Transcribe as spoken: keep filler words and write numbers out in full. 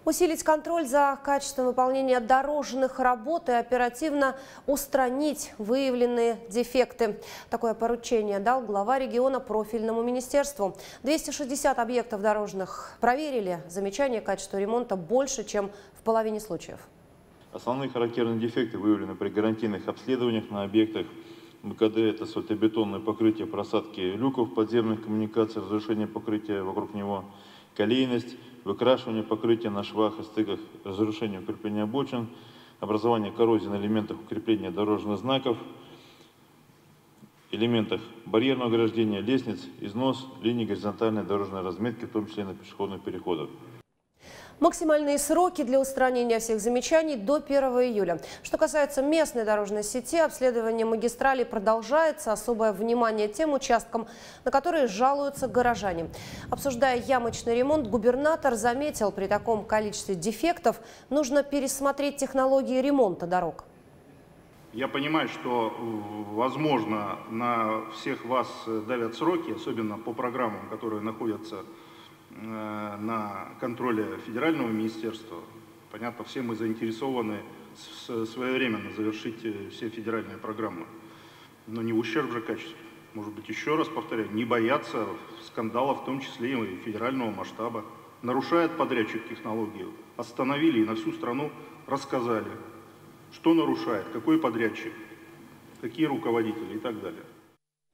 Усилить контроль за качеством выполнения дорожных работ и оперативно устранить выявленные дефекты. Такое поручение дал глава региона профильному министерству. двести шестьдесят объектов дорожных проверили. Замечания качества ремонта больше, чем в половине случаев. Основные характерные дефекты выявлены при гарантийных обследованиях на объектах МКД. Это асфальтобетонное покрытие, просадки люков подземных коммуникаций, разрушение покрытия вокруг него, колейность, выкрашивание покрытия на швах и стыках, разрушение укрепления обочин, образование коррозии на элементах укрепления дорожных знаков, элементах барьерного ограждения, лестниц, износ, линии горизонтальной дорожной разметки, в том числе на пешеходных переходах. Максимальные сроки для устранения всех замечаний до первого июля. Что касается местной дорожной сети, обследование магистралей продолжается. Особое внимание тем участкам, на которые жалуются горожане. Обсуждая ямочный ремонт, губернатор заметил, при таком количестве дефектов нужно пересмотреть технологии ремонта дорог. Я понимаю, что, возможно, на всех вас давят сроки, особенно по программам, которые находятся на контроле федерального министерства. Понятно, все мы заинтересованы своевременно завершить все федеральные программы, но не в ущерб же качеству. Может быть, еще раз повторяю, не бояться скандалов, в том числе и федерального масштаба. Нарушает подрядчик технологию, остановили и на всю страну рассказали, что нарушает, какой подрядчик, какие руководители и так далее.